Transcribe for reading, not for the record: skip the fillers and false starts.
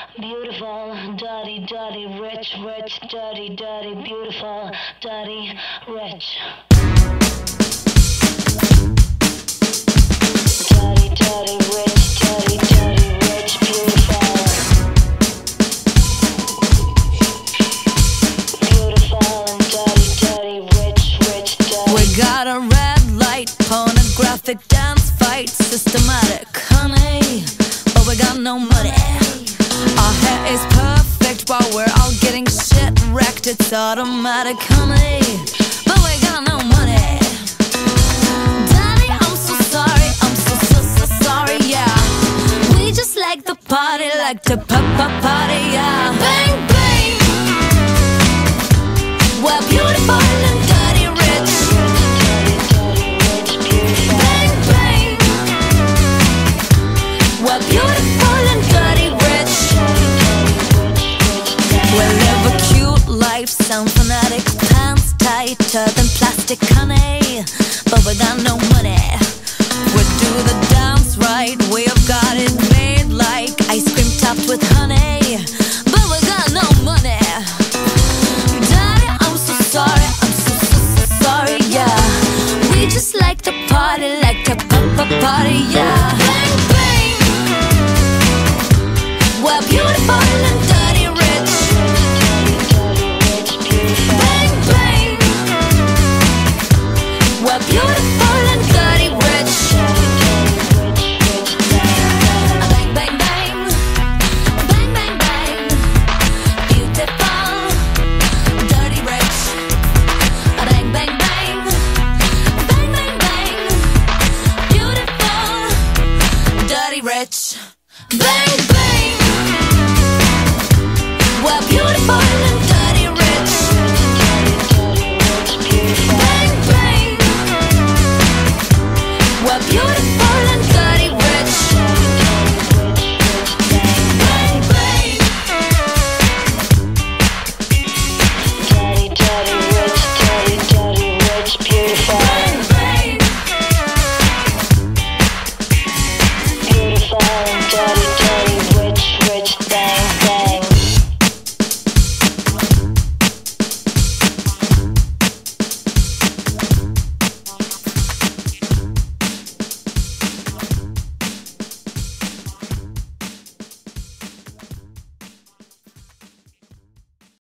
beautiful, dirty, dirty, rich, rich, dirty, dirty, beautiful, dirty, rich. Dirty, dirty, rich, dirty, dirty, rich, beautiful. Beautiful and dirty, dirty, rich, rich, dirty. We got a red light, pornographic dance fight, systematic, honey, but we got no money. Our hair is perfect while we're all getting shit wrecked. It's automatic, honey, but we got no money. Daddy, I'm so sorry, I'm so sorry, yeah. We just like the party, like to party, yeah. Bang, bang. We're beautiful and dirty rich. Bang, bang. We're beautiful and dirty rich. We live a cute life, sound fanatic, pants tighter than plastic, honey, but we got no money. We do the dance right, we've got it made like ice cream topped with honey, but we got no money. Daddy, I'm so sorry, I'm so sorry, yeah. We just like to party, like to party, yeah. Bang, bang. We're beautiful and dirty rich. Bang, bang. We're beautiful and dirty rich. Bang, bang, bang. Bang, bang, bang. Beautiful, dirty rich. Bang, bang, bang. Bang, bang, bang. Beautiful, dirty rich. Bang, bang.